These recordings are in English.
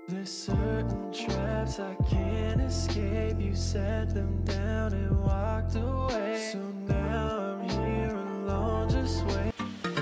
There's certain traps I can't escape. You set them down and walked away. So now I'm here alone, just wait.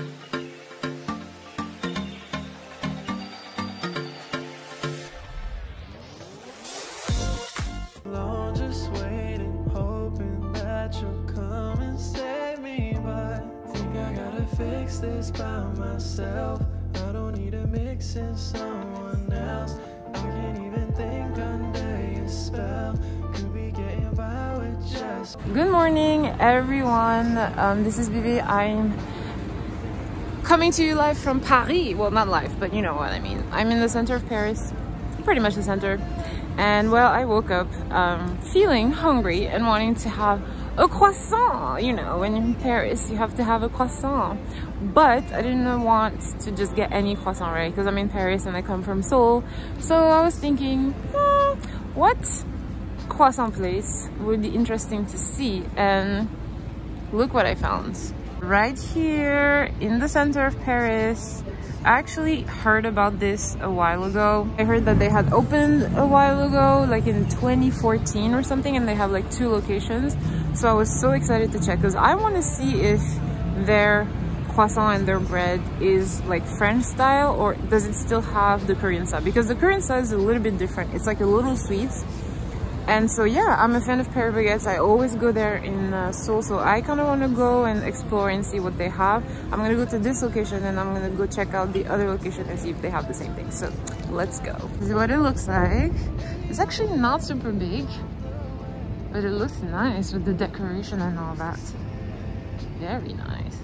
Alone, just waiting, hoping that you'll come and save me. But I think I gotta fix this by myself. I don't need a mix in someone else. I can't even think under your spell. Could be getting by with just. Good morning, everyone. This is Bibi. I'm coming to you live from Paris. Well, not live, but you know what I mean. I'm in the center of Paris, pretty much the center. And well, I woke up feeling hungry and wanting to have a croissant. You know, when you're in Paris, you have to have a croissant. But I didn't want to just get any croissant, right? Because I'm in Paris and I come from Seoul. So I was thinking, what croissant place would be interesting to see? And look what I found. Right here in the center of Paris. I actually heard about this a while ago. I heard that they had opened a while ago, like in 2014 or something, and they have like 2 locations. So I was so excited to check because I want to see if their croissant and their bread is like French style or does it still have the Korean style, because the Korean style is a little bit different. It's like a little sweet. And so yeah, I'm a fan of Paris baguettes. I always go there in Seoul, so I kind of want to go and explore and see what they have. I'm gonna go to this location and I'm gonna go check out the other location and see if they have the same thing. So let's go. This is what it looks like. It's actually not super big, but it looks nice with the decoration and all that. Very nice.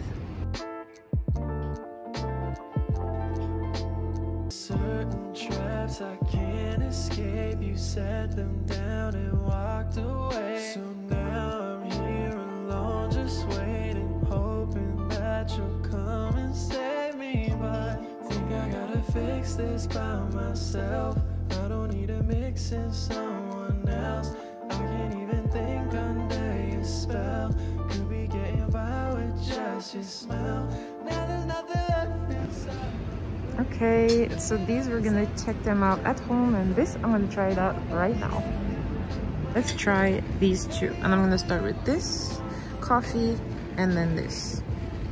Certain traps I can't escape. You set them down and walked away. So now I'm here alone, just waiting, hoping that you'll come and save me. But I think I gotta fix this by myself. I don't need a mix in someone else. I can't even think under your spell. Could be getting by with just your smell. Now there's nothing left inside. Okay, so these we're gonna check them out at home, and this I'm gonna try it out right now. Let's try these 2, and I'm gonna start with this coffee and then this.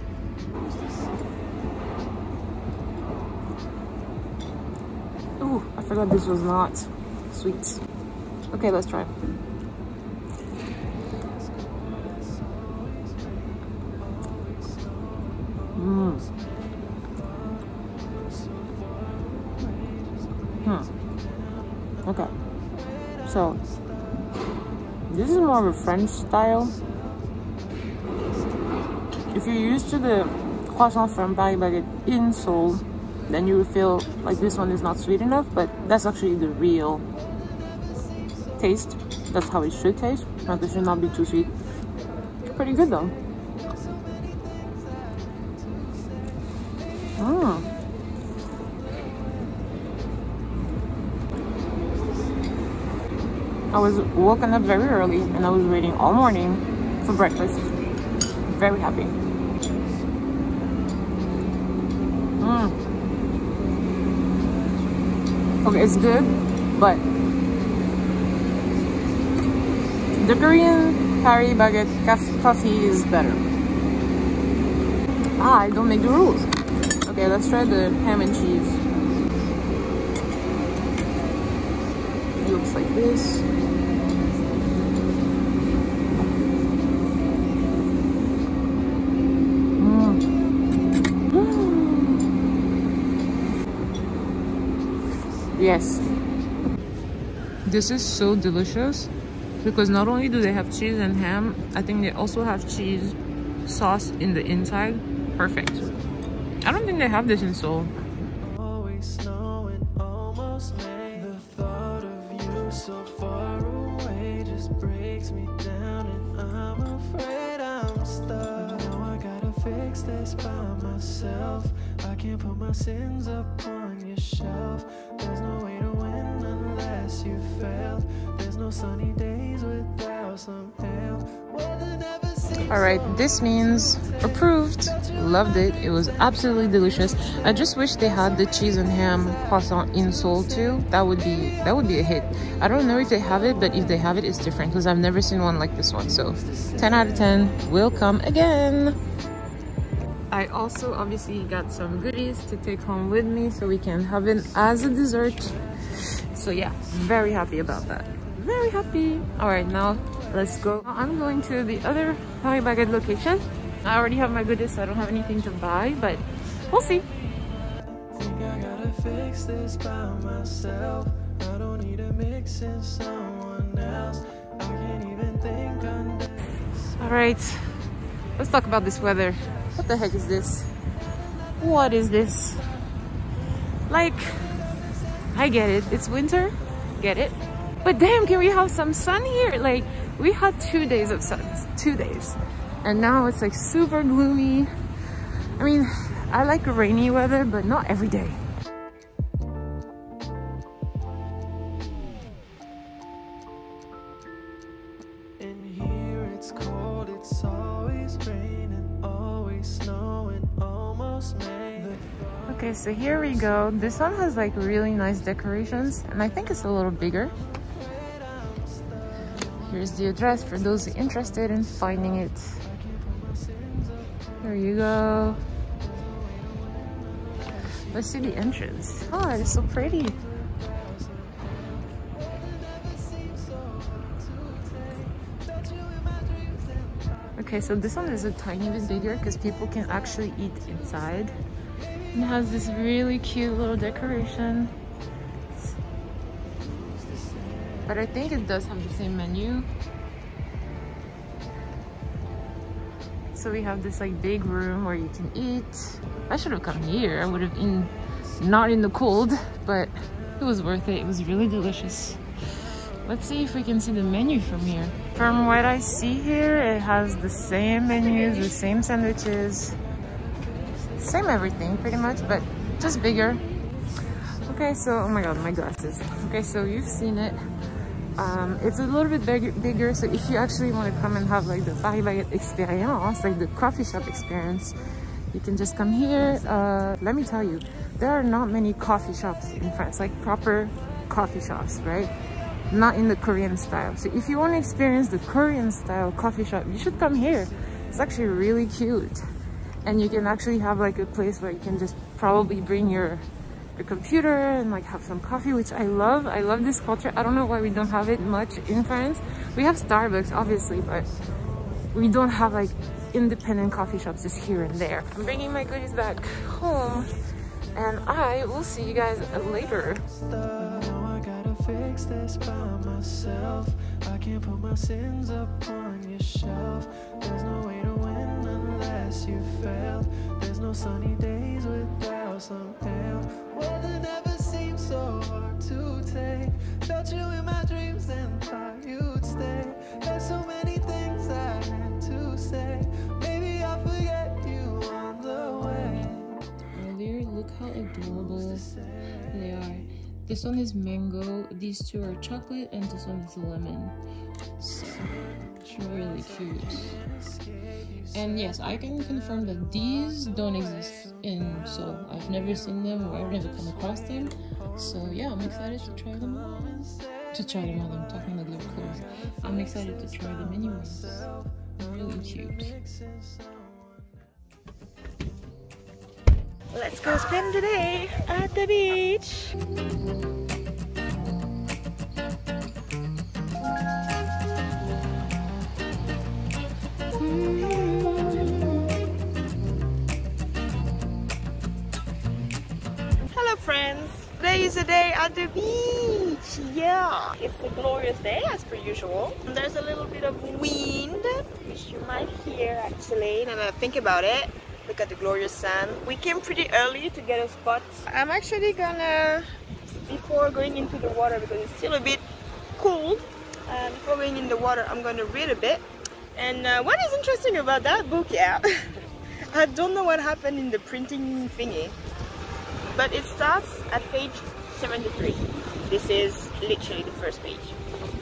Ooh, I forgot this was not sweet. Okay, let's try. Okay, so this is more of a French style. If you're used to the croissant from Paris baguette in Seoul, then you will feel like this one is not sweet enough, but that's actually the real taste. That's how it should taste. Like, it should not be too sweet. Pretty good though. I was woken up very early and I was waiting all morning for breakfast. Very happy. Okay, it's good, but the Korean Paris baguette coffee is better. I don't make the rules. Okay, let's try the ham and cheese. It looks like this. Yes, this is so delicious because not only do they have cheese and ham, I think they also have cheese sauce in the inside. Perfect. I don't think they have this in Seoul. Always snowing, almost May. The thought of you so far away just breaks me down, and I'm afraid I'm stuck. Now I gotta fix this by myself. I can't put my sins up on your shelf. There's no way to win unless you failed. There's no sunny days without some hail. Weather never seems. All right, this means approved. loved it. It was absolutely delicious. I just wish they had the cheese and ham croissant in Seoul too. That would be a hit. I don't know if they have it, but if they have it, it's different because I've never seen one like this one. So 10 out of 10 will come again. I also obviously got some goodies to take home with me so we can have it as a dessert. So yeah, very happy about that. Very happy. All right, now let's go. I'm going to the other Paris Baguette location. I already have my goodies, so I don't have anything to buy, but we'll see. Think I gotta fix this by myself. I don't need a mix in someone else. I can't even think on this. All right, let's talk about this weather. What the heck is this? What is this? Like, I get it, it's winter, get it, but damn, can we have some sun here? Like, we had 2 days of sun, 2 days, and now it's like super gloomy. I mean, I like rainy weather, but not every day. In here it's cold, it's always raining, always snowing, almost May. Okay, so here we go. This one has like really nice decorations, and I think it's a little bigger. Here's the address for those interested in finding it. There you go. Let's see the entrance. Oh, it's so pretty. Okay, so this one is a tiny bit bigger because people can actually eat inside. It has this really cute little decoration. But I think it does have the same menu. So we have this like big room where you can eat. I should have come here. I would have been not in the cold, but it was worth it. It was really delicious. Let's see if we can see the menu from here. From what I see here, it has the same menus, the same sandwiches, same everything pretty much, but just bigger. Okay, so, oh my god, my glasses. Okay, so you've seen it. It's a little bit bigger, so if you actually want to come and have like the Paris Baguette experience, like the coffee shop experience, you can just come here. Let me tell you, there are not many coffee shops in France, like proper coffee shops, right? Not in the Korean style. So if you want to experience the Korean style coffee shop, you should come here. It's actually really cute. And you can actually have like a place where you can just probably bring your computer and like have some coffee, which I love. I love this culture. I don't know why we don't have it much in France. We have Starbucks obviously, but we don't have like independent coffee shops just here and there. I'm bringing my goodies back home and I will see you guys later. Fix this by myself. I can't put my sins up on your shelf. There's no way to win unless you fail. There's no sunny days without some hail. Weather never seems so hard to take. Felt you in my dreams and thought you'd stay. There's so many things I had to say. Maybe I'll forget you on the way. Earlier, look how adorable they are. This one is mango, these two are chocolate, and this one is lemon. So, really cute. And yes, I can confirm that these don't exist in Seoul. I've never seen them or I've never come across them. So yeah, I'm excited to try them out. I'm talking like they're closed. I'm excited to try them anyways. Really cute. Let's go spend the day at the beach. Hello friends, today is a day at the beach. Yeah, it's a glorious day as per usual. And there's a little bit of wind, which you might hear actually, now that I think about it. Look at the glorious sun. We came pretty early to get a spot. I'm actually gonna, before going into the water, because it's still a bit cold, before going in the water, I'm gonna read a bit. And what is interesting about that book, yeah, I don't know what happened in the printing thingy, but it starts at page 73. This is literally the first page.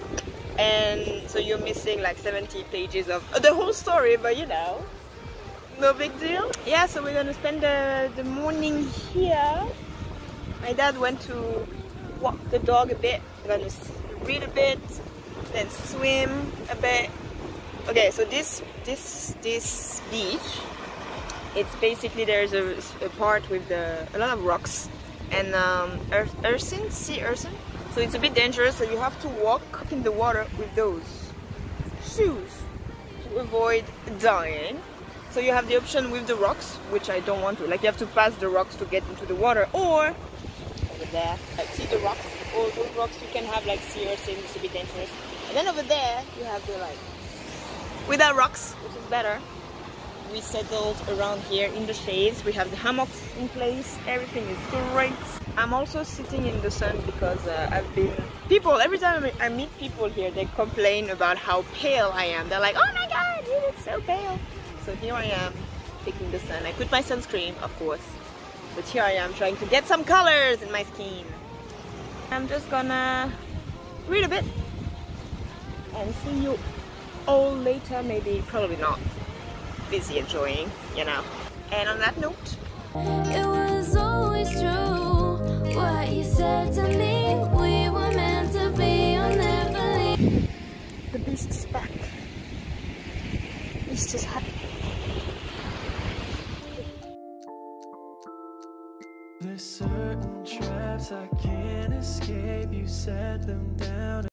And so you're missing like 70 pages of the whole story, but you know, No big deal. Yeah, so we're gonna spend the morning here. My dad went to walk the dog a bit. We're gonna read a bit, then swim a bit. Okay, so this beach, it's basically there's a part with a lot of rocks and sea urchin. So it's a bit dangerous. So you have to walk in the water with those shoes to avoid dying. So you have the option with the rocks, which I don't want to. Like you have to pass the rocks to get into the water, or over there, like see the rocks, all those rocks you can have like sea urchin, it's a bit dangerous. And then over there you have the like without rocks, which is better. We settled around here in the shades. We have the hammocks in place. Everything is great. I'm also sitting in the sun because every time I meet people here, they complain about how pale I am. They're like, oh my god, you look so pale. So here I am taking the sun. I put my sunscreen, of course, but here I am trying to get some colors in my skin. I'm just gonna read a bit and see you all later. Maybe, probably not. Busy enjoying, you know. And on that note, It was always true what you said to me. We were meant to be, you'll never leave. the beast is back. Beast is happy. There's certain traps I can't escape. You set them down.